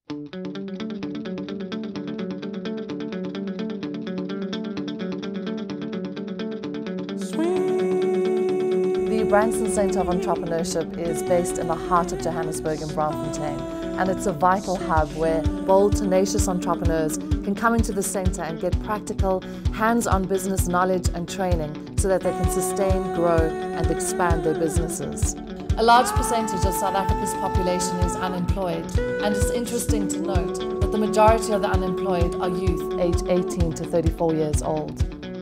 The Branson Centre of Entrepreneurship is based in the heart of Johannesburg in Branson, and it's a vital hub where bold, tenacious entrepreneurs can come into the centre and get practical, hands-on business knowledge and training so that they can sustain, grow and expand their businesses. A large percentage of South Africa's population is unemployed, and it's interesting to note that the majority of the unemployed are youth aged 18 to 34 years old.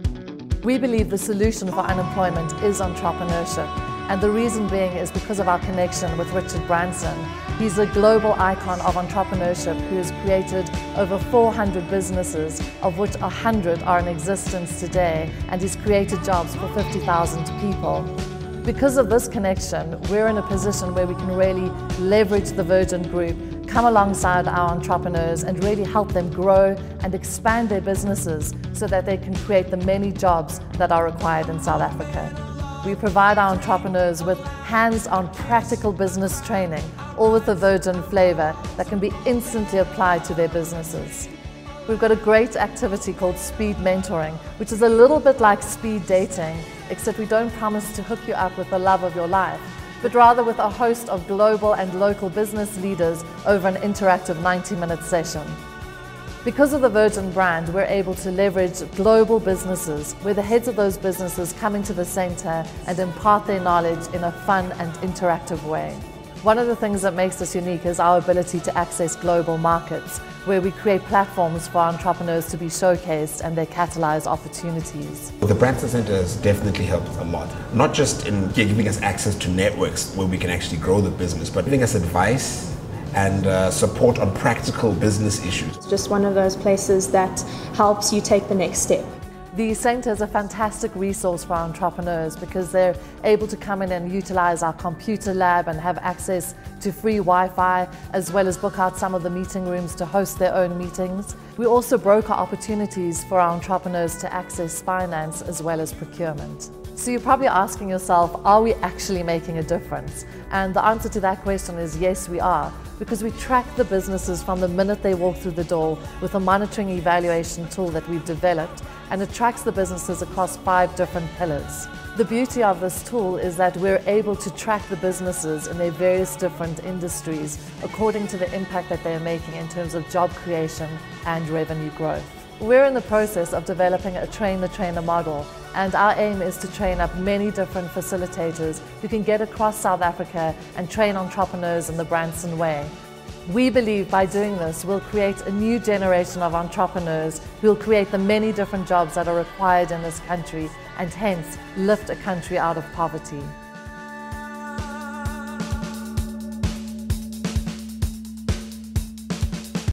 We believe the solution for unemployment is entrepreneurship, and the reason being is because of our connection with Richard Branson. He's a global icon of entrepreneurship who has created over 400 businesses, of which 100 are in existence today, and he's created jobs for 50,000 people. Because of this connection, we're in a position where we can really leverage the Virgin Group, come alongside our entrepreneurs and really help them grow and expand their businesses so that they can create the many jobs that are required in South Africa. We provide our entrepreneurs with hands-on practical business training, all with the Virgin flavour that can be instantly applied to their businesses. We've got a great activity called Speed Mentoring, which is a little bit like speed dating, except we don't promise to hook you up with the love of your life, but rather with a host of global and local business leaders over an interactive 90-minute session. Because of the Virgin brand, we're able to leverage global businesses where the heads of those businesses come into the centre and impart their knowledge in a fun and interactive way. One of the things that makes us unique is our ability to access global markets, where we create platforms for entrepreneurs to be showcased and they catalyse opportunities. The Branson Centre has definitely helped a lot, not just in giving us access to networks where we can actually grow the business, but giving us advice and support on practical business issues. It's just one of those places that helps you take the next step. The Centre is a fantastic resource for our entrepreneurs because they're able to come in and utilise our computer lab and have access to free Wi-Fi, as well as book out some of the meeting rooms to host their own meetings. We also broker opportunities for our entrepreneurs to access finance as well as procurement. So you're probably asking yourself, are we actually making a difference? And the answer to that question is yes, we are, because we track the businesses from the minute they walk through the door with a monitoring evaluation tool that we've developed, and it tracks the businesses across 5 different pillars. The beauty of this tool is that we're able to track the businesses in their various different industries according to the impact that they're making in terms of job creation and revenue growth. We're in the process of developing a train-the-trainer model, and our aim is to train up many different facilitators who can get across South Africa and train entrepreneurs in the Branson way. We believe by doing this, we'll create a new generation of entrepreneurs who will create the many different jobs that are required in this country and hence lift a country out of poverty.